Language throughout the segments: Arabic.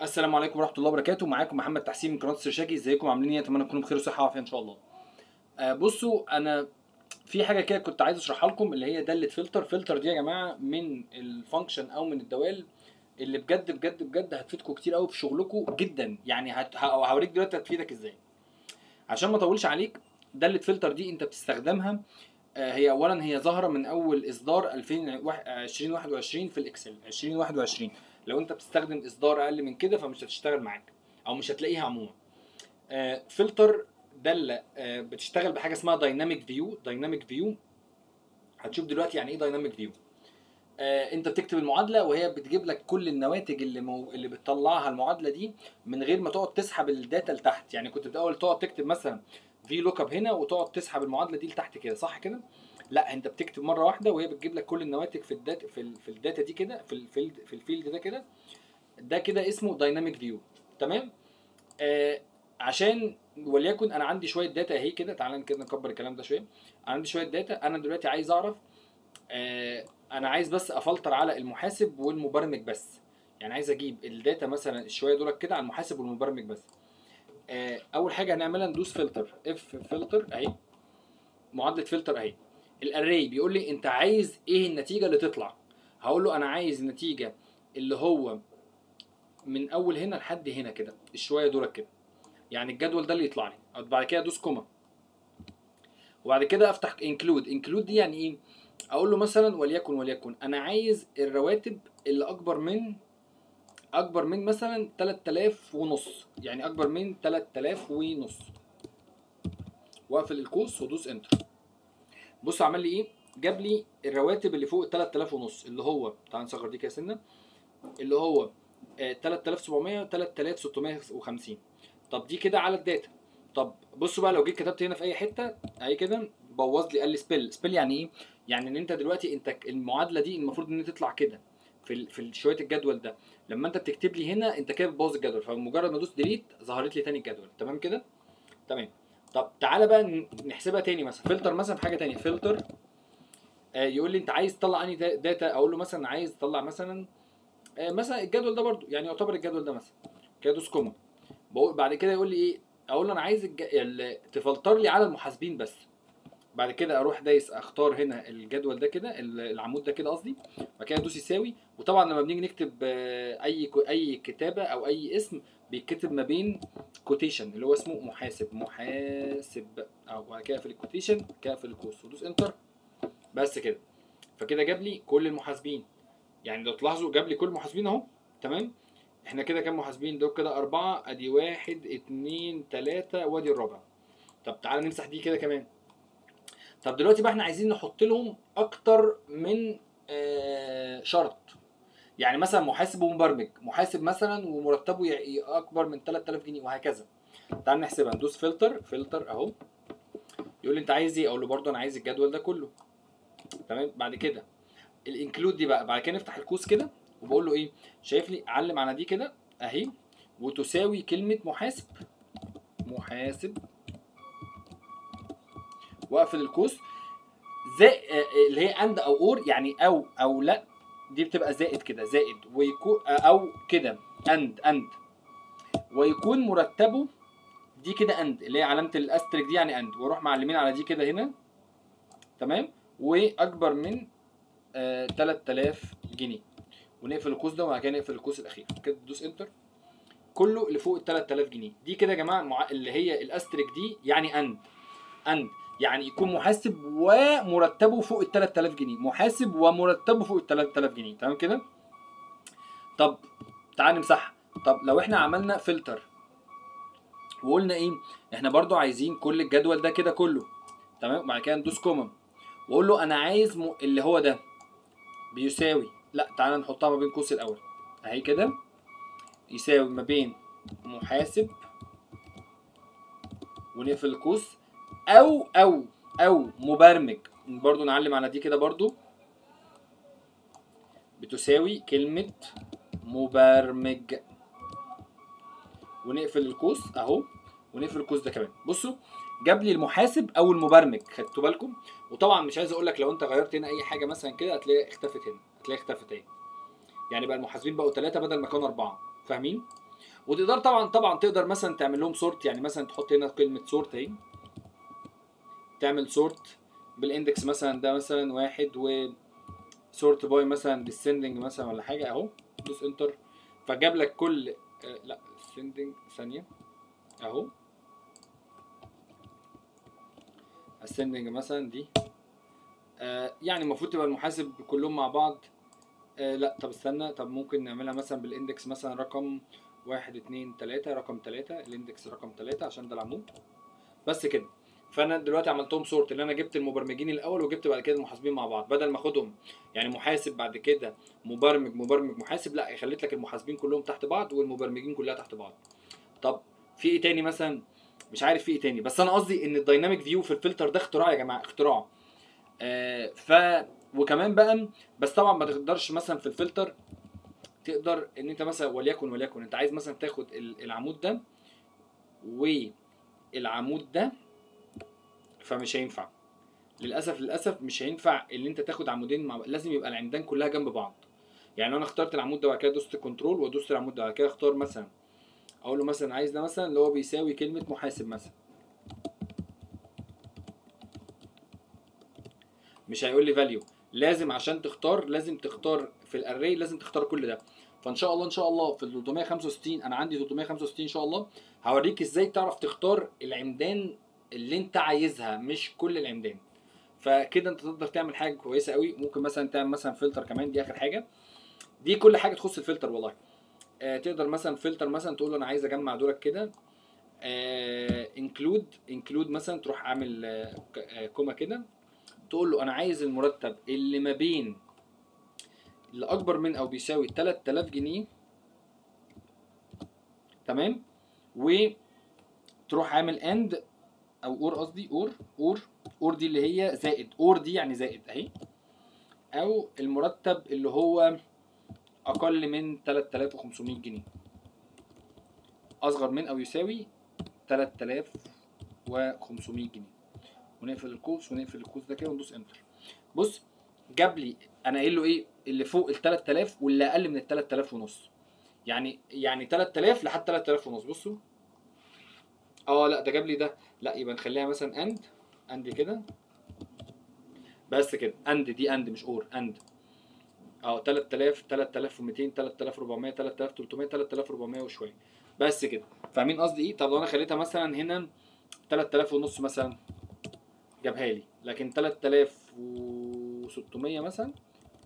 السلام عليكم ورحمه الله وبركاته. معاكم محمد تحسين من قناه السرشاجي. ازيكم عاملين ايه؟ اتمنى تكونوا بخير وصحه وعافيه ان شاء الله. بصوا، انا في حاجه كده كنت عايز اشرحها لكم، اللي هي داله فلتر دي يا جماعه من الفانكشن او من الدوال اللي بجد بجد بجد هتفيدكم كتير قوي في شغلكم جدا. يعني هوريك دلوقتي هتفيدك ازاي. عشان ما اطولش عليك، داله فلتر دي انت بتستخدمها. هي اولا هي ظاهره من اول اصدار 2021 في الاكسل 2021. لو انت بتستخدم اصدار اقل من كده فمش هتشتغل معاك او مش هتلاقيها عموما. فلتر داله بتشتغل بحاجه اسمها دايناميك فيو. هتشوف دلوقتي يعني ايه دايناميك فيو. انت بتكتب المعادله وهي بتجيب لك كل النواتج اللي بتطلعها المعادله دي من غير ما تقعد تسحب الداتا لتحت. يعني كنت بالاول تقعد تكتب مثلا في لوك اب هنا وتقعد تسحب المعادله دي لتحت كده، صح كده؟ لا، انت بتكتب مره واحده وهي بتجيب لك كل النواتج في الداتا في الداتا دي كده، في الفيلد ده كده. ده كده اسمه دايناميك فيو. تمام. عشان وليكن انا عندي شويه داتا اهي كده. تعالى كده نكبر الكلام ده شويه. انا عندي شويه داتا. انا دلوقتي عايز اعرف، انا عايز بس افلتر على المحاسب والمبرمج بس. يعني عايز اجيب الداتا مثلا الشويه دول كده على المحاسب والمبرمج بس. اول حاجه هنعملها ندوس فلتر، اف فلتر اهي، معادله فلتر اهي. الاري بيقول لي انت عايز ايه النتيجه اللي تطلع. هقول له انا عايز النتيجه اللي هو من اول هنا لحد هنا كده، الشويه دول كده. يعني الجدول ده اللي يطلع لي. بعد كده ادوس كوما، وبعد كده افتح انكلود دي يعني ايه؟ اقول له مثلا وليكن انا عايز الرواتب اللي اكبر من مثلا 3000 ونص، يعني اكبر من 3000 ونص. واقفل القوس وادوس انتر. بص عمل لي ايه؟ جاب لي الرواتب اللي فوق ال 3000 ونص، اللي هو تعال نصغر دي كده سنه، اللي هو 3700 و 3650. طب دي كده على الداتا. طب بصوا بقى، لو جيت كتبت هنا في اي حته اهي كده بوظ لي، قال لي سبيل يعني ايه؟ يعني ان انت دلوقتي انت المعادله دي المفروض ان تطلع كده في شويه الجدول ده. لما انت بتكتب لي هنا انت كده بتبوظ الجدول، فمجرد ما ادوس ديليت ظهرت لي تاني الجدول. تمام كده؟ تمام. طب تعالى بقى نحسبها تاني. مثلا فلتر مثلا في حاجه تانيه. فلتر يقول لي انت عايز تطلع انهي داتا. اقول له مثلا عايز تطلع مثلا مثلا الجدول ده برضو، يعني يعتبر الجدول ده مثلا. كده دوس كوما. بعد كده يقول لي ايه؟ اقول له انا عايز تفلتر لي على المحاسبين بس. بعد كده اروح دايس اختار هنا الجدول ده كده، العمود ده كده قصدي. بعد كده ادوس يساوي. وطبعا لما بنيجي نكتب اي كتابه او اي اسم بيتكتب ما بين كوتيشن اللي هو اسمه محاسب او بعد كده في الكوتيشن كده في القوس ودوس انتر. بس كده. فكده جاب لي كل المحاسبين. يعني لو تلاحظوا جاب لي كل المحاسبين اهو. تمام. احنا كده كام محاسبين؟ دول كده 4. ادي 1 2 3 وادي الرابع. طب تعالى نمسح دي كده كمان. طب دلوقتي بقى احنا عايزين نحط لهم اكتر من شرط. يعني مثلا محاسب ومبرمج، محاسب مثلا ومرتبه اكبر من 3000 جنيه وهكذا. تعال نحسبها. ندوس فلتر اهو. يقول لي انت عايز ايه؟ اقول له برده انا عايز الجدول ده كله. تمام. بعد كده الانكلود دي بقى. بعد كده نفتح القوس كده وبقول له ايه؟ شايف لي؟ علم على دي كده اهي، وتساوي كلمه محاسب واقفل القوس. زي اللي هي اند او اور، يعني او لا. دي بتبقى زائد كده، زائد ويكون او كده اند ويكون مرتبه. دي كده اند اللي هي علامه الاستريك دي، يعني اند. واروح معلمين على دي كده هنا. تمام. واكبر من 3000 جنيه. ونقفل القوس ده وبعد كده نقفل القوس الاخير كده. تدوس انتر. كله اللي فوق ال 3000 جنيه دي كده يا جماعه اللي هي الاستريك دي، يعني اند يعني يكون محاسب ومرتبه فوق ال 3000 جنيه. محاسب ومرتبه فوق ال 3000 جنيه. تمام كده؟ طب تعال نمسحها. طب لو احنا عملنا فلتر وقلنا ايه؟ احنا برضو عايزين كل الجدول ده كده كله. تمام. بعد كده ندوس كومن واقول له انا عايز اللي هو ده بيساوي. لا، تعال نحطها ما بين قوس الاول اهي كده. يساوي ما بين محاسب ونقفل القوس او مبرمج. برضو نعلم على دي كده برضو. بتساوي كلمة مبرمج ونقفل القوس اهو. ونقفل القوس ده كمان. بصوا جاب لي المحاسب او المبرمج. خدتوا بالكم؟ وطبعا مش عايز اقول لك لو انت غيرت هنا اي حاجه مثلا كده هتلاقي اختفت هنا، هتلاقي اختفت اهي. يعني بقى المحاسبين بقوا 3 بدل ما كانوا 4. فاهمين؟ وتقدر طبعا تقدر مثلا تعمل لهم سورت، يعني مثلا تحط هنا كلمه سورت اهي، تعمل سورت بالاندكس مثلا ده مثلا 1 و سورت باي مثلا ديسندنج مثلا ولا حاجه اهو، دوس انتر فجاب لك كل لا ديسندنج ثانيه اهو، اسندنج مثلا دي يعني المفروض تبقى المحاسب كلهم مع بعض. لا طب استنى، طب ممكن نعملها مثلا بالاندكس مثلا رقم 1 2 3 رقم 3 الاندكس رقم 3 عشان ده العمود بس كده. فانا دلوقتي عملتهم سورت اللي انا جبت المبرمجين الاول وجبت بعد كده المحاسبين مع بعض، بدل ما اخدهم يعني محاسب بعد كده مبرمج محاسب، لا خليت لك المحاسبين كلهم تحت بعض والمبرمجين كلها تحت بعض. طب في ايه تاني مثلا؟ مش عارف في ايه تاني، بس انا قصدي ان الدايناميك فيو في الفلتر ده اختراع يا جماعه، اختراع. ف وكمان بقى، بس طبعا ما تقدرش مثلا في الفلتر تقدر ان انت مثلا وليكن انت عايز مثلا تاخد العمود ده والعمود ده، فمش هينفع للاسف مش هينفع ان انت تاخد عمودين لازم يبقى العمدان كلها جنب بعض. يعني لو انا اخترت العمود ده وبعد كده دوست كنترول وادوس العمود ده وبعد كده اختار مثلا اقول له مثلا عايز ده مثلا اللي هو بيساوي كلمه محاسب مثلا، مش هيقول لي فاليو، لازم عشان تختار لازم تختار في الاري لازم تختار كل ده. فان شاء الله في ال 365 انا عندي 365 ان شاء الله هوريك ازاي تعرف تختار العمدان اللي انت عايزها مش كل العمدان. فكده انت تقدر تعمل حاجه كويسه قوي. ممكن مثلا تعمل مثلا فلتر كمان، دي اخر حاجه، دي كل حاجه تخص الفلتر والله. تقدر مثلا فلتر مثلا تقول له انا عايز اجمع دولك كده، انكلود مثلا تروح عامل كوما كده، تقول له انا عايز المرتب اللي ما بين اللي اكبر من او بيساوي 3000 جنيه، تمام، وتروح عامل اند او اور، قصدي اور دي اللي هي زائد، اور دي يعني زائد اهي، او المرتب اللي هو اقل من 3500 جنيه، اصغر من او يساوي 3500 جنيه، ونقفل القوس ده كده وندوس انتر. بص جاب لي انا قايل له ايه اللي فوق ال 3000 واللي اقل من ال 3000 ونص، يعني 3000 لحد 3000 ونص. بصوا لا ده جاب لي ده، لا يبقى نخليها مثلا اند كده بس كده، اند مش اور، اند 3000 3200 3400 3300 3400 وشويه بس كده. فاهمين قصدي ايه؟ طب لو انا خليتها مثلا هنا 3000 ونص مثلا جابها لي، لكن 3600 مثلا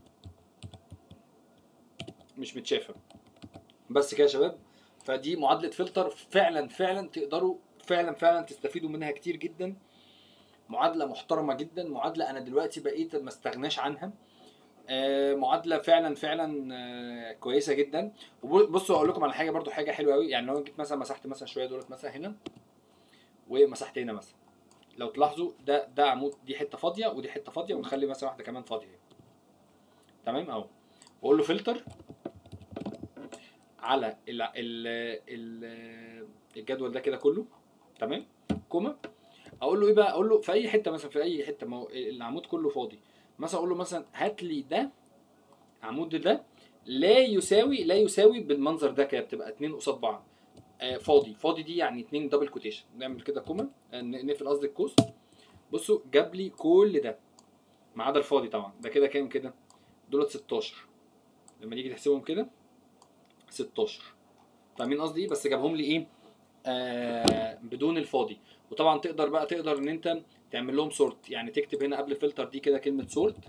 مش متشافه. بس كده يا شباب، فدي معادله فلتر فعلا تقدروا فعلا تستفيدوا منها كتير جدا. معادله محترمه جدا، معادله انا دلوقتي بقيت ما استغناش عنها. معادله فعلا كويسه جدا. وبصوا اقول لكم على حاجه برضو، حاجه حلوه قوي. يعني لو جيت مثلا مسحت مثلا شويه دولت مثلا هنا ومسحت هنا مثلا، لو تلاحظوا ده عمود، دي حته فاضيه ودي حته فاضيه، ونخلي مثلا واحده كمان فاضيه، تمام اهو، واقول له فلتر على الجدول ده كده كله، تمام، كوما، اقول له ايه بقى؟ اقول له في اي حته مثلا، في اي حته ما هو العمود كله فاضي، مثلا اقول له مثلا هات لي ده عمود ده لا يساوي بالمنظر ده كده، بتبقى اتنين قصاد بعض، فاضي دي يعني اتنين دبل كوتيشن، نعمل كده كوما، نقفل قصدي القوس. بصوا جاب لي كل ده ما عدا الفاضي طبعا، ده كده كام كده؟ دولت 16 لما نيجي تحسبهم كده 16. فاهمين قصدي ايه؟ بس جابهم لي ايه؟ بدون الفاضي. وطبعا تقدر ان انت تعمل لهم سورت، يعني تكتب هنا قبل فلتر دي كده كلمه سورت،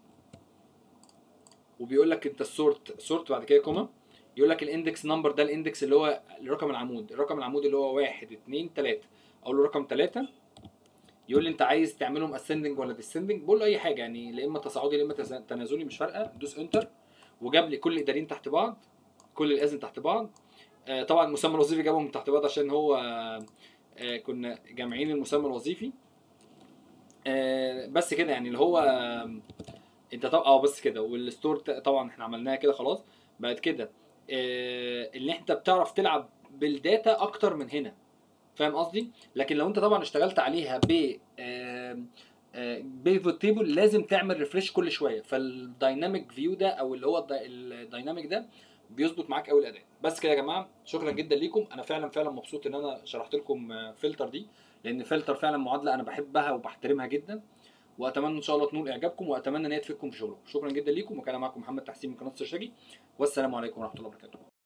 وبيقول لك انت سورت بعد كده كوما، يقول لك الاندكس نمبر ده الاندكس اللي هو رقم العمود اللي هو 1 2 3، اقول له رقم 3، يقول لي انت عايز تعملهم اسندنج ولا ديسندنج، بقول له اي حاجه يعني، لا اما تصاعدي لا اما تنازلي مش فارقه، دوس انتر وجاب لي كل الاداريين تحت بعض، كل الازم تحت بعض. طبعا المسمى الوظيفي جابهم تحت بعض عشان هو كنا جامعين المسمى الوظيفي. بس كده يعني اللي هو انت طبعا بس كده. والستور طبعا احنا عملناها كده خلاص. بعد كده اللي انت بتعرف تلعب بالداتا اكتر من هنا، فاهم قصدي؟ لكن لو انت طبعا اشتغلت عليها ب بيفوت تيبل لازم تعمل ريفريش كل شويه، فالدايناميك فيو ده او اللي هو الدايناميك ده بيظبط معاك قوي الاداء. بس كده يا جماعه، شكرا جدا ليكم. انا فعلا مبسوط ان انا شرحت لكم فلتر دي، لان فلتر فعلا معادله انا بحبها وبحترمها جدا، واتمنى ان شاء الله تنول اعجابكم، واتمنى ان هي تفيدكم في شغلكم. شكرا جدا ليكم، وكان معكم محمد تحسين من قناه السرشاجي، والسلام عليكم ورحمه الله وبركاته.